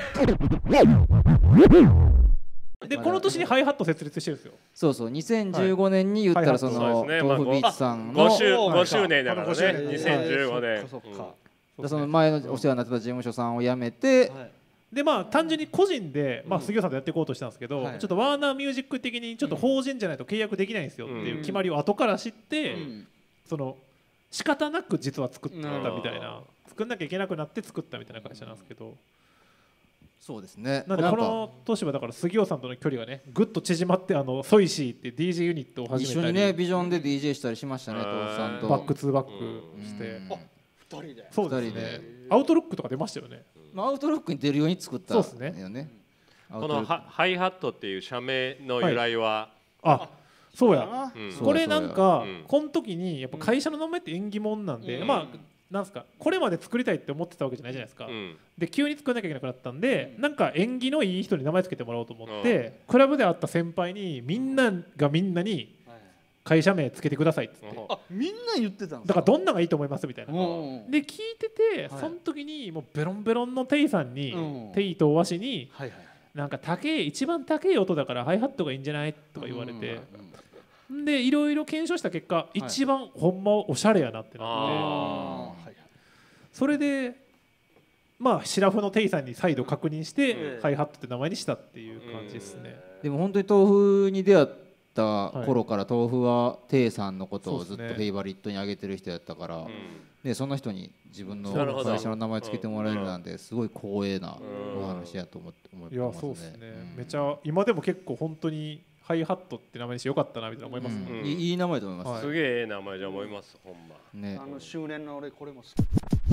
でこの年にハイハット設立してるんですよ。 そうそう、2015年に言ったらその豆腐ビーツさんの 5周年だからね、2015年。 その前のお世話になってた事務所さんを辞めて、 でまあ単純に個人で杉尾さんとやっていこうとしたんですけど、ちょっとワーナーミュージック的にちょっと法人じゃないと契約できないんですよっていう決まりを後から知って、その仕方なく実は作ったみたいな、作んなきゃいけなくなって作ったみたいな会社なんですけど。 そうですね。 なんでこの年はだから杉尾さんとの距離がねぐっと縮まって、ソイシーっていう DJ ユニットを始めたり、 一緒にねビジョンで DJ したりしましたね、豆腐さんとバックツーバックして、 2人で。 そうですね。アウトロックとか出ましたよね。 アウトロックに出るように作ったよね。 このハイハットっていう社名の由来は、 そうや、これなんかこの時にやっぱ会社の名前って縁起物なんで、まあなんすか、これまで作りたいって思ってたわけじゃないじゃないですか。で急に作らなきゃいけなくなったんで、なんか縁起のいい人に名前つけてもらおうと思って、クラブで会った先輩にみんながみんなに会社名つけてくださいって言って、 みんな言ってたんですか。 だからどんながいいと思いますみたいなで聞いてて、その時にもうベロンベロンのテイさんに、テイとワシになんか一番高い音だからハイハットがいいんじゃないとか言われて、でいろいろ検証した結果、一番ほんまおしゃれやなってなって、それでまあシラフのテイさんに再度確認して、ハイハットって名前にしたっていう感じですね。 でも本当に豆腐に出会った頃から豆腐はテイさんのことをずっとフェイバリットに上げてる人やったから、でその人に自分の会社の名前つけてもらえるなんてすごい光栄なお話やと思ってますね。 いやそうですね、めちゃ今でも結構本当にハイハットって名前にしてよかったなみたいな思いますね。 いい名前と思います。 すげえ名前じゃ思います、ほんま。 周年の俺これも好き。